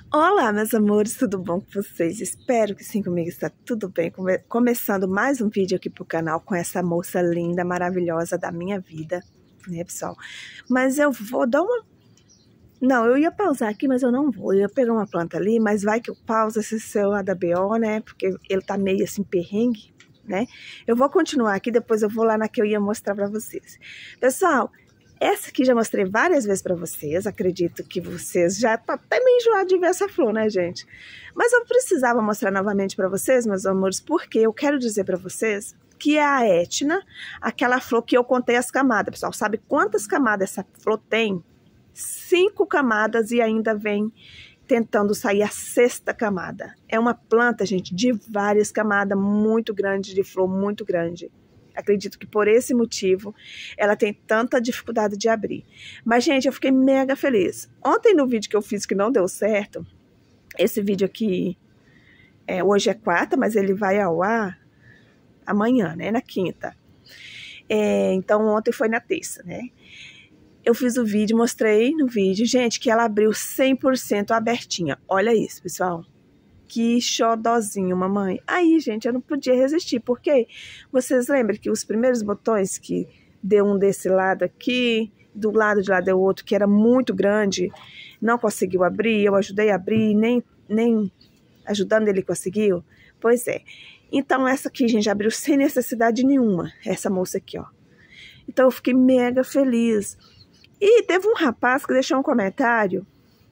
Olá, meus amores, tudo bom com vocês? Espero que sim, comigo está tudo bem. Começando mais um vídeo aqui pro canal com essa moça linda, maravilhosa da minha vida, né, pessoal? Mas eu vou dar uma... Não, eu ia pausar aqui, mas eu não vou. Eu ia pegar uma planta ali, mas vai que eu pauso esse celular da BO, né? Porque ele tá meio assim, perrengue, né? Eu vou continuar aqui, depois eu vou lá na que eu ia mostrar pra vocês. Pessoal, essa aqui já mostrei várias vezes para vocês, acredito que vocês já estão até meio enjoados de ver essa flor, né, gente? Mas eu precisava mostrar novamente para vocês, meus amores, porque eu quero dizer para vocês que é a Etna, aquela flor que eu contei as camadas, pessoal. Sabe quantas camadas essa flor tem? 5 camadas e ainda vem tentando sair a 6ª camada. É uma planta, gente, de várias camadas, muito grande, de flor muito grande. Acredito que por esse motivo ela tem tanta dificuldade de abrir. Mas, gente, eu fiquei mega feliz. Ontem no vídeo que eu fiz que não deu certo, esse vídeo aqui, hoje é quarta, mas ele vai ao ar amanhã, né? Na quinta. Então, ontem foi na terça, né? Eu fiz o vídeo, mostrei no vídeo, gente, que ela abriu 100% abertinha. Olha isso, pessoal. Que xodozinho, mamãe. Aí, gente, eu não podia resistir, porque vocês lembram que os primeiros botões que deu um desse lado aqui, do lado de lá deu outro, que era muito grande, não conseguiu abrir, eu ajudei a abrir, nem ajudando ele conseguiu? Pois é. Então, essa aqui, gente, abriu sem necessidade nenhuma, essa moça aqui, ó. Então, eu fiquei mega feliz. E teve um rapaz que deixou um comentário.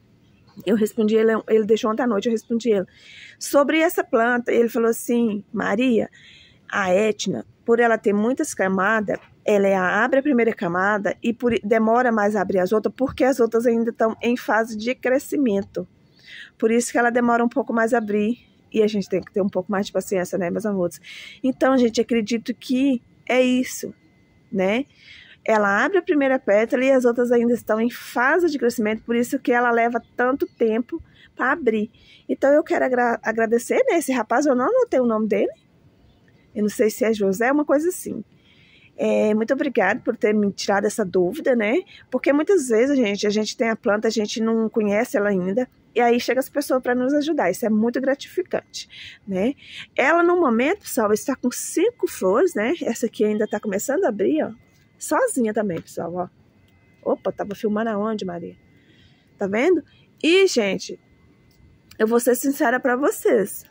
Eu respondi ele deixou ontem à noite, eu respondi ele. Sobre essa planta, ele falou assim, Maria, a Etna, por ela ter muitas camadas, ela abre a primeira camada e demora mais a abrir as outras, porque as outras ainda estão em fase de crescimento. Por isso que ela demora um pouco mais a abrir, e a gente tem que ter um pouco mais de paciência, né, meus amores? Então, gente, acredito que é isso, né? Ela abre a primeira pétala e as outras ainda estão em fase de crescimento, por isso que ela leva tanto tempo para abrir. Então, eu quero agradecer, né, esse rapaz, eu não anotei o nome dele, eu não sei se é José, uma coisa assim. Muito obrigada por ter me tirado essa dúvida, né, porque muitas vezes, a gente tem a planta, a gente não conhece ela ainda, e aí chega as pessoas para nos ajudar, isso é muito gratificante, né. Ela, no momento, pessoal, está com 5 flores, né, essa aqui ainda está começando a abrir, ó. Sozinha também, pessoal, ó. Opa, tava filmando aonde, Maria? Tá vendo? E, gente, eu vou ser sincera pra vocês.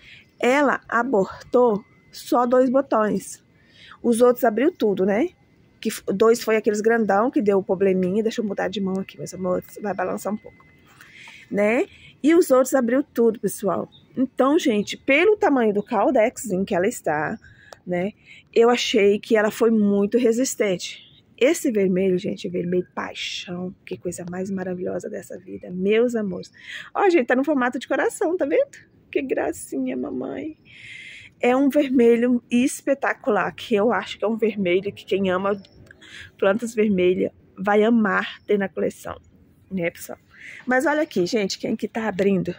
Ela abortou só 2 botões. Os outros abriu tudo, né? Que 2 foi aqueles grandão que deu o probleminha. Deixa eu mudar de mão aqui, meus amores. Vai balançar um pouco. Né? E os outros abriu tudo, pessoal. Então, gente, pelo tamanho do caldexinho que ela está, né? Eu achei que ela foi muito resistente. Esse vermelho, gente, vermelho paixão. Que coisa mais maravilhosa dessa vida, meus amores. Ó, gente, tá no formato de coração, tá vendo? Que gracinha, mamãe. É um vermelho espetacular, que eu acho que é um vermelho que quem ama plantas vermelhas vai amar ter na coleção, né, pessoal? Mas olha aqui, gente, quem que tá abrindo?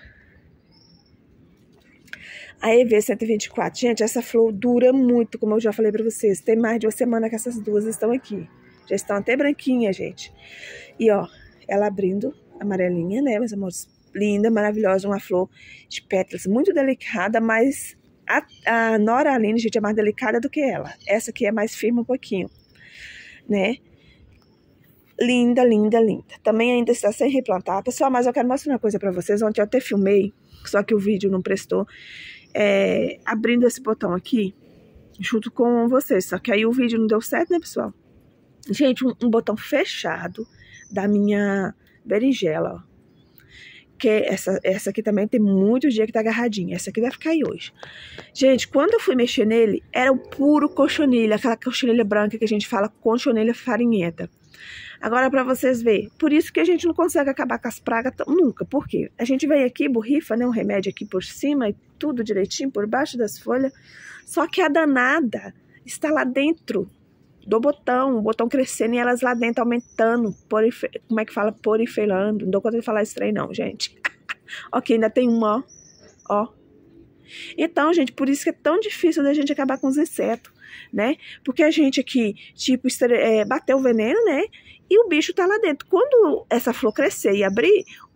A EV124, gente, essa flor dura muito, como eu já falei pra vocês. Tem mais de uma semana que essas duas estão aqui. Já estão até branquinhas, gente. E, ó, ela abrindo, amarelinha, né, meus amores? Linda, maravilhosa, uma flor de pétalas muito delicada, mas a Nora Aline, gente, é mais delicada do que ela. Essa aqui é mais firme um pouquinho, né? Linda, linda, linda. Também ainda está sem replantar. Pessoal, mas eu quero mostrar uma coisa pra vocês. Ontem eu até filmei, só que o vídeo não prestou. Abrindo esse botão aqui junto com vocês, só que aí o vídeo não deu certo, né, pessoal? Gente, um botão fechado da minha berinjela, ó. Que essa aqui também tem muitos dias que tá agarradinha. Essa aqui deve cair hoje. Gente, quando eu fui mexer nele, era o puro cochonilha, aquela cochonilha branca que a gente fala cochonilha farinhenta. Agora, para vocês verem, por isso que a gente não consegue acabar com as pragas nunca. Por quê? A gente vem aqui, borrifa, né, um remédio aqui por cima e tudo direitinho, por baixo das folhas. Só que a danada está lá dentro do botão, o botão crescendo e elas lá dentro aumentando, como é que fala? Proliferando. Não dou conta de falar esse trem não, gente. Ok, ainda tem uma, ó. Então, gente, por isso que é tão difícil da gente acabar com os insetos, né? Porque a gente aqui, tipo, bateu o veneno, né? E o bicho tá lá dentro. Quando essa flor crescer e abrir,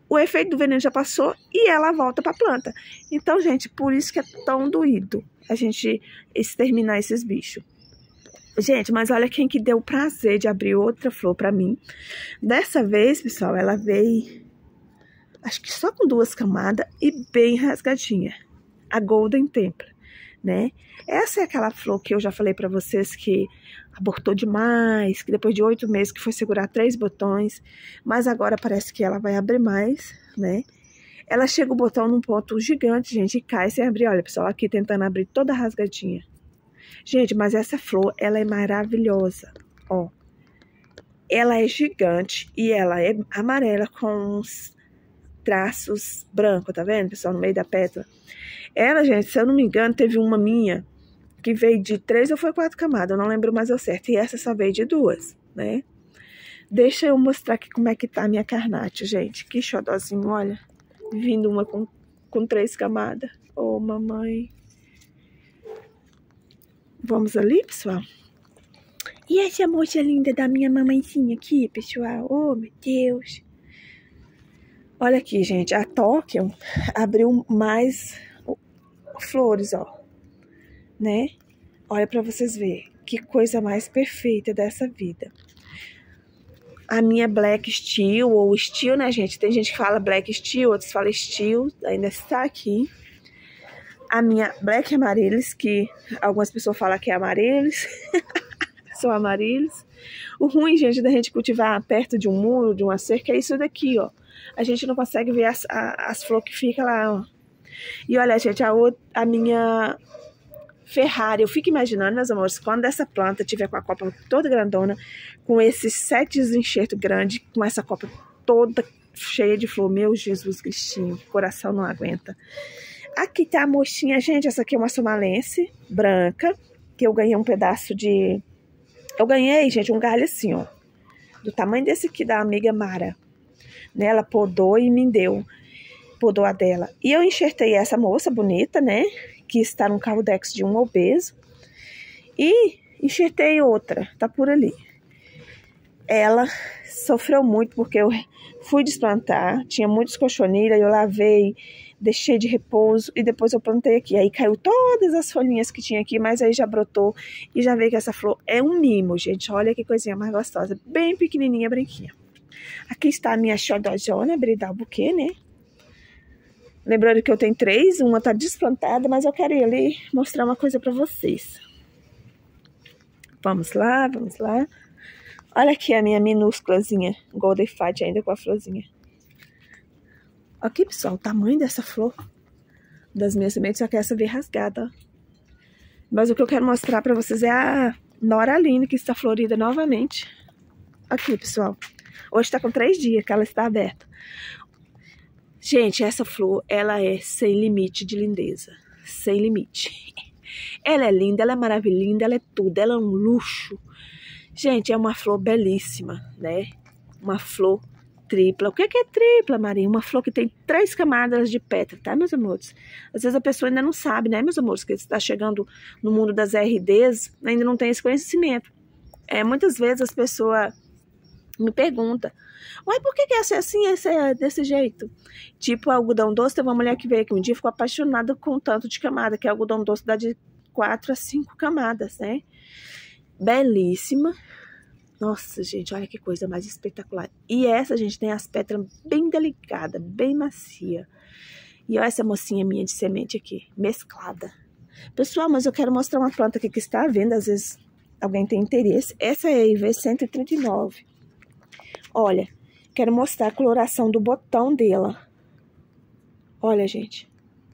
o efeito do veneno já passou e ela volta para a planta. Então, gente, por isso que é tão doído a gente exterminar esses bichos. Gente, mas olha quem que deu o prazer de abrir outra flor para mim. Dessa vez, pessoal, ela veio, acho que só com 2 camadas e bem rasgadinha. A Golden Temple, né? Essa é aquela flor que eu já falei para vocês que abortou demais, que depois de 8 meses que foi segurar 3 botões, mas agora parece que ela vai abrir mais, né? Ela chega o botão num ponto gigante, gente, e cai sem abrir. Olha, pessoal, aqui tentando abrir toda rasgadinha. Gente, mas essa flor, ela é maravilhosa, ó. Ela é gigante e ela é amarela com uns traços brancos, tá vendo, pessoal, no meio da pétala. Ela, gente, se eu não me engano, teve uma minha que veio de 3 ou foi 4 camadas, eu não lembro mais ao certo. E essa só veio de 2, né? Deixa eu mostrar aqui como é que tá a minha carnate, gente. Que xodózinho, olha. Vindo uma com 3 camadas. Ô, mamãe. Vamos ali, pessoal? E essa moça linda da minha mamãezinha aqui, pessoal? Oh, meu Deus. Olha aqui, gente. A Tóquio abriu mais flores, ó. Né? Olha pra vocês verem. Que coisa mais perfeita dessa vida. A minha Black Steel, ou Steel, né, gente? Tem gente que fala Black Steel, outros falam Steel. Ainda está aqui. A minha Black Amaryllis, que algumas pessoas falam que é Amaryllis. São Amaryllis. O ruim, gente, da gente cultivar perto de um muro, de uma cerca, é isso daqui, ó. A gente não consegue ver as flores que ficam lá, ó. E olha, gente, a minha Ferrari, eu fico imaginando, meus amores, quando essa planta tiver com a copa toda grandona, com esses 7 enxertos grandes, com essa copa toda cheia de flor, meu Jesus Cristinho, o coração não aguenta. Aqui tá a mochinha, gente, essa aqui é uma somalense branca, que eu ganhei um pedaço de... Eu ganhei, gente, um galho assim, ó, do tamanho desse aqui da amiga Mara. Né? Ela podou e me deu, podou a dela. E eu enxertei essa moça bonita, né, que está no Caldex de um obeso. E enxertei outra, tá por ali. Ela sofreu muito porque eu fui desplantar, tinha muitos cochonilhas, eu lavei, deixei de repouso e depois eu plantei aqui. Aí caiu todas as folhinhas que tinha aqui, mas aí já brotou e já veio que essa flor é um mimo, gente. Olha que coisinha mais gostosa, bem pequenininha, branquinha. Aqui está a minha xodózona, Bridal Bouquet, né? Lembrando que eu tenho 3, uma tá desplantada, mas eu quero ir ali mostrar uma coisa pra vocês. Vamos lá, vamos lá. Olha aqui a minha minúsculazinha Golden Fight ainda com a florzinha. Aqui, pessoal, o tamanho dessa flor das minhas sementes, só que essa veio rasgada, ó. Mas o que eu quero mostrar pra vocês é a Noraline, que está florida novamente. Aqui, pessoal. Hoje tá com 3 dias que ela está aberta. Gente, essa flor, ela é sem limite de lindeza. Sem limite. Ela é linda, ela é maravilhosa, ela é tudo. Ela é um luxo. Gente, é uma flor belíssima, né? Uma flor tripla. O que é tripla, Maria? Uma flor que tem 3 camadas de pétala, tá, meus amores? Às vezes a pessoa ainda não sabe, né, meus amores? Que está chegando no mundo das RDs, ainda não tem esse conhecimento. Muitas vezes as pessoas me perguntam, uai, por que essa é assim, essa é desse jeito? Tipo, algodão doce, teve uma mulher que veio aqui um dia e ficou apaixonada com o tanto de camada, que algodão doce dá de 4 a 5 camadas, né? Belíssima. Nossa, gente, olha que coisa mais espetacular. E essa, gente, tem as pétalas bem delicadas, bem macia. E olha essa mocinha minha de semente aqui, mesclada. Pessoal, mas eu quero mostrar uma planta aqui que está à venda, às vezes alguém tem interesse. Essa é a IV 139. Olha, quero mostrar a coloração do botão dela. Olha, gente.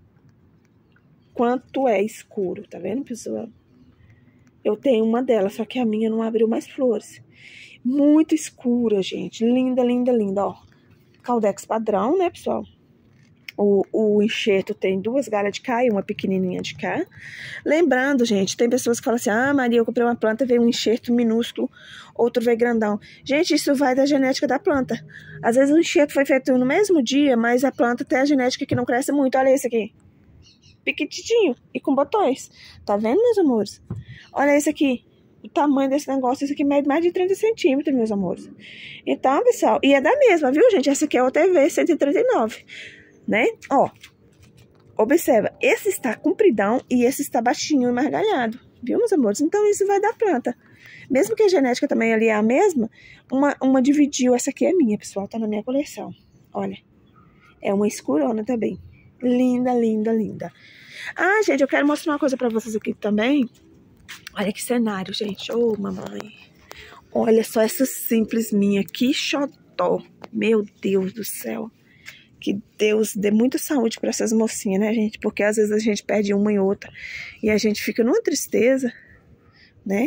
Quanto é escuro, tá vendo, pessoal? Eu tenho uma delas, só que a minha não abriu mais flores. Muito escura, gente. Linda, linda, linda, ó. Caldex padrão, né, pessoal? O enxerto tem 2 galhas de cá e uma pequenininha de cá. Lembrando, gente, tem pessoas que falam assim, ah, Maria, eu comprei uma planta, veio um enxerto minúsculo, outro veio grandão. Gente, isso vai da genética da planta. Às vezes o enxerto foi feito no mesmo dia, mas a planta tem a genética que não cresce muito. Olha esse aqui. Piquititinho e com botões. Tá vendo, meus amores? Olha esse aqui. o tamanho desse negócio. Isso aqui mede mais de 30 centímetros, meus amores. Então, pessoal, e é da mesma, viu, gente? Essa aqui é o TV 139, né? Ó, observa, esse está compridão e esse está baixinho e margalhado, viu, meus amores? Então, isso vai dar planta. Mesmo que a genética também ali é a mesma, uma dividiu. Essa aqui é minha, pessoal, tá na minha coleção. Olha, é uma escurona também. Linda, linda, linda. Ah, gente, eu quero mostrar uma coisa pra vocês aqui também. Olha que cenário, gente. Ô, mamãe. Olha só essa simples minha. Que xodó. Meu Deus do céu. Que Deus dê muita saúde pra essas mocinhas, né, gente? Porque às vezes a gente perde uma e outra. E a gente fica numa tristeza, né?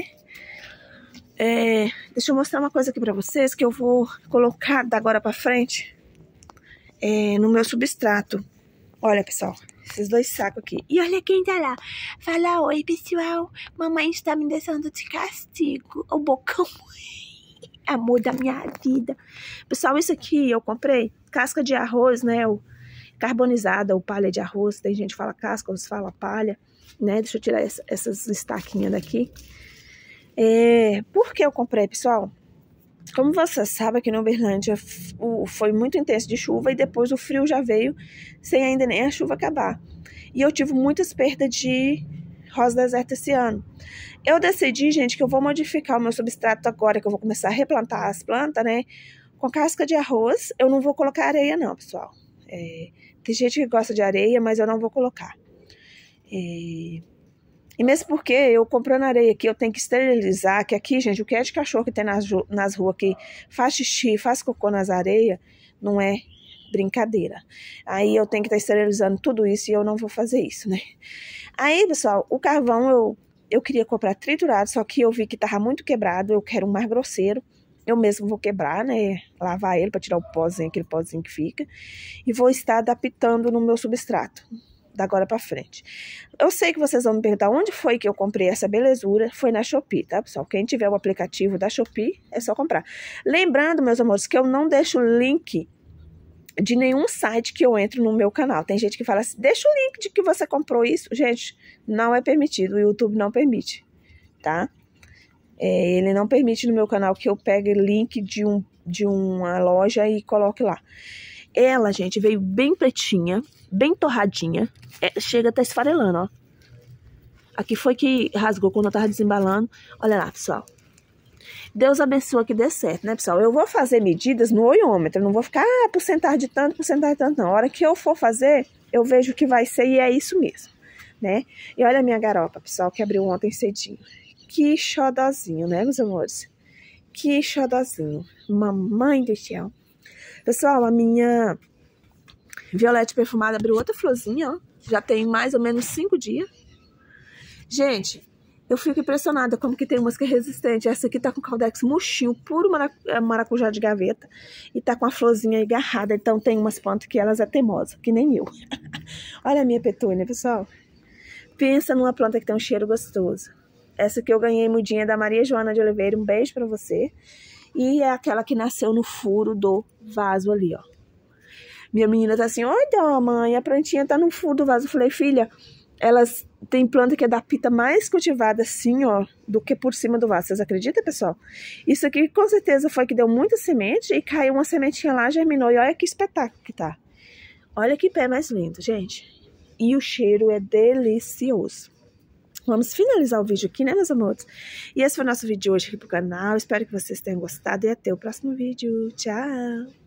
Deixa eu mostrar uma coisa aqui pra vocês que eu vou colocar da agora pra frente no meu substrato. Olha, pessoal, esses dois sacos aqui. E olha quem tá lá. Fala, oi, pessoal. Mamãe está me deixando de castigo. O bocão. Amor da minha vida. Pessoal, isso aqui eu comprei. Casca de arroz, né? Carbonizada, ou palha de arroz. Tem gente que fala casca, outros falam palha, né? Deixa eu tirar essas estaquinhas daqui. Por que eu comprei, pessoal? Como você sabe, aqui na Uberlândia foi muito intenso de chuva e depois o frio já veio sem ainda nem a chuva acabar. E eu tive muitas perdas de rosa deserta esse ano. Eu decidi, gente, que eu vou modificar o meu substrato agora, que eu vou começar a replantar as plantas, né? Com casca de arroz. Eu não vou colocar areia não, pessoal. Tem gente que gosta de areia, mas eu não vou colocar. E mesmo porque eu comprando areia aqui, eu tenho que esterilizar, que aqui, gente, o que é de cachorro que tem nas ruas que faz xixi, faz cocô nas areias, não é brincadeira. Aí eu tenho que estar esterilizando tudo isso e eu não vou fazer isso, né? Aí, pessoal, o carvão eu queria comprar triturado, só que eu vi que tava muito quebrado, eu quero um mais grosseiro. Eu mesmo vou quebrar, né? Lavar ele para tirar o pozinho, aquele pozinho que fica. E vou estar adaptando no meu substrato. Da agora pra frente. Eu sei que vocês vão me perguntar onde foi que eu comprei essa belezura. Foi na Shopee, tá, pessoal? Quem tiver o aplicativo da Shopee, é só comprar. Lembrando, meus amores, que eu não deixo link de nenhum site que eu entro no meu canal. Tem gente que fala assim, deixa o link de que você comprou isso. Gente, não é permitido. O YouTube não permite, tá? Ele não permite no meu canal que eu pegue link de uma loja e coloque lá. Ela, gente, veio bem pretinha, bem torradinha. Chega até esfarelando, ó. Aqui foi que rasgou quando eu tava desembalando. Olha lá, pessoal. Deus abençoe que dê certo, né, pessoal? Eu vou fazer medidas no olhômetro. Não vou ficar, porcentagem de tanto, não. A hora que eu for fazer, eu vejo o que vai ser e é isso mesmo, né? E olha a minha garopa, pessoal, que abriu ontem cedinho. Que xodozinho, né, meus amores? Que xodozinho. Mamãe do céu. Pessoal, a minha violete perfumada abriu outra florzinha, ó. Já tem mais ou menos 5 dias. Gente, eu fico impressionada como que tem umas que é resistente. Essa aqui tá com caldex murchinho, puro maracujá de gaveta. E tá com a florzinha agarrada. Então tem umas plantas que elas é teimosa, que nem eu. Olha a minha petúnia, pessoal. Pensa numa planta que tem um cheiro gostoso. Essa que eu ganhei mudinha da Maria Joana de Oliveira. Um beijo pra você. E é aquela que nasceu no furo do vaso ali, ó. Minha menina tá assim, oi, dó, mãe, a plantinha tá no furo do vaso. Eu falei, filha, elas têm planta que é da pita mais cultivada assim, ó, do que por cima do vaso. Vocês acreditam, pessoal? Isso aqui com certeza foi que deu muita semente e caiu uma sementinha lá, germinou. E olha que espetáculo que tá. Olha que pé mais lindo, gente. E o cheiro é delicioso. Vamos finalizar o vídeo aqui, né, meus amores? E esse foi o nosso vídeo de hoje aqui pro canal. Espero que vocês tenham gostado e até o próximo vídeo. Tchau!